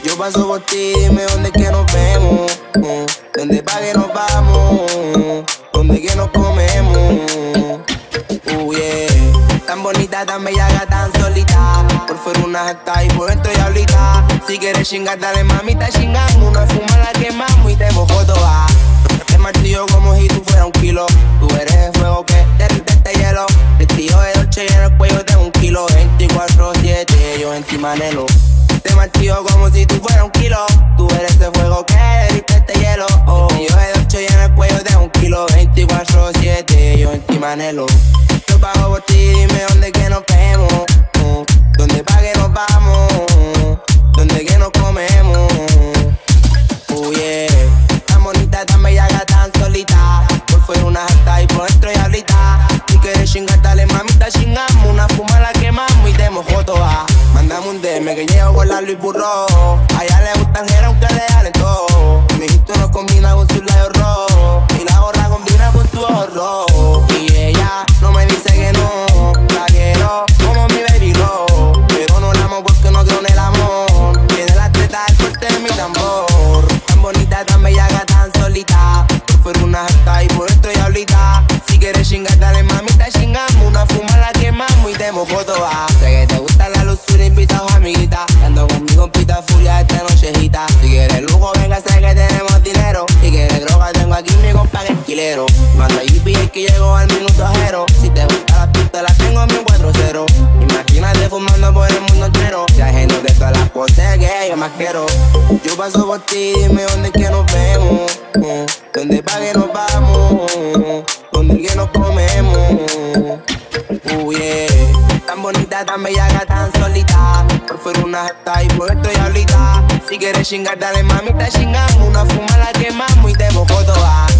Yo paso por ti, dime dónde es que nos vemos. Dónde pa' que nos vamos. Dónde que nos comemos. Yeah. Tan bonita, tan bellaca, tan solita. Por fuera una jata y por dentro diablita. Si quieres chingar, dale mamita, chingamos. Una fuma la quemamos y te mojo toda. Te martillo como si tú fueras un kilo. Tú eres el fuego que derrite este hielo. Vestido de dolce y en el cuello tengo 1 kilo. 24/7, yo en ti manelo. Te martillo como si tú fueras un kilo. Tú eres ese fuego que derrite este hielo. Vestido de dolce y en el cuello tengo 1 kilo. 24/7, yo en ti manelo. Yo pago por ti, dime dónde que nos vemos. Dónde pa' que nos vamos. Dónde que nos comemos. Yeah. Tan bonita, tan bellaca, tan solita. Por fuera una jata y por dentro diablita. Si quieres chingar, dale mamita, chingamos. Una fuma la quemamos y te mojo toda. Mándame un DM que llego con la Luis Burro. A ella le gusta el gero aunque le jalen todo. Mi hijito no combina con su labios rojos. Y la gorra combina con su ojo rojo. Y ella no me dice que no. La quiero como mi baby roll. Pero no la amo porque no creo en el amor. Tiene la teta del fuerte de mi tambor. Tan bonita, tan bellaca, tan solita. Por fuera una jata y por dentro diablita. Si quieres chingar, dale mamita, chingamos. Una fuma la quemamos y te mojo toda. Sé que te gusta la luzura, invita a tus amiguitas. Ando con mi compita furia esta nochejita. Si quieres lujo, venga, sé que tenemos dinero. Si quieres droga, tengo aquí mi compa que es quilero. Manda GPS que llego al minuto ajero. Si te gusta la pista, la tengo en mi 4-0. Imagínate fumando por el mundo entero. Si hay gente de todas las poses que yo más quiero. Yo paso por ti, dime dónde es que nos vemos. Dónde pa' que nos vamos. Dónde que nos comemos. Yeah. Tan bonita, tan bellaca, tan solita. Por fuera una jata y por dentro diablita. Si quieres chingar, dale mamita, chingamos. Una fuma la quemamos y te mojo toda.